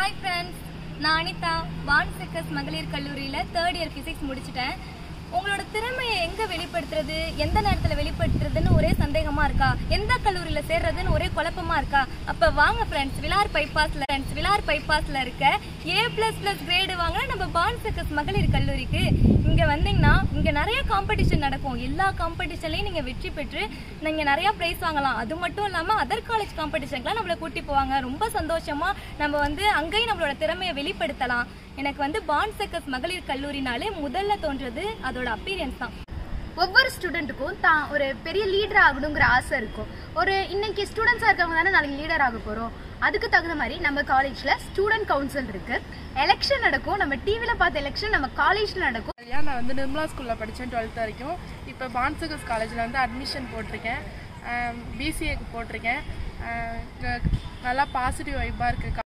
Hi friends, நான் அனிதா வான்செக்கர்ஸ் மகளிர் கல்லூரியில 3rd year physics முடிச்சிட்டேன். உங்களோட திறமையை எங்க வெளிப்படுத்துறது, எந்த நேரத்துல வெளிப்படுத்துறதுன்னு ஒரே சந்தேகமா இருக்கா? எந்த கல்லூரியில சேர்றதுன்னு ஒரே குழப்பமா இருக்கா? அப்ப வாங்க ஃப்ரெண்ட்ஸ், விலார் பைபாஸ்ல இருக்க A++ கிரேடு வாங்க நம்ம வான்செக்கர்ஸ் மகளிர் கல்லூரிக்கு. இங்க வந்தீங்கன்னா இங்க நிறைய காம்படிஷன் நடக்கும். எல்லா காம்படிஷன்லயும் நீங்க வெற்றி பெற்று நீங்க நிறைய பிரைஸ் வாங்கலாம். அது மட்டும் இல்லாம அதர் காலேஜ் காம்படிஷன்க்குலாம் நம்மள கூட்டி போவாங்க. ரொம்ப சந்தோஷமா நம்ம அங்கேயும் நம்மளோட திறமையை வெளிப்படுத்தலாம். எனக்கு வான்செக்கர்ஸ் மகளிர் கல்லூரினாலே முதல்ல தோன்றது அதோட அப்பீரியன்ஸ் தான். ஒவ்வொரு ஸ்டூடெண்ட்டுக்கும் தான் ஒரு பெரிய லீடர் ஆகணுங்கிற ஆசை இருக்கும். இன்னைக்கு ஸ்டூடெண்ட்ஸாக இருக்கவங்க தானே நாளைக்கு லீடர் ஆக போகிறோம். அதுக்கு தகுந்த மாதிரி நம்ம காலேஜில் ஸ்டூடெண்ட் கவுன்சில் இருக்கு. எலெக்ஷன் நடக்கும். நம்ம டிவியில் பார்த்த எலெக்ஷன் நம்ம காலேஜில் நடக்கும். நான் நிர்மலா ஸ்கூலில் படித்தேன் 12th வரைக்கும். இப்போ வான்செக்கர்ஸ் காலேஜில் அட்மிஷன் போட்டிருக்கேன். பிசிஏக்கு போட்டிருக்கேன். நல்லா பாசிட்டிவ் வைப்பாக இருக்குது.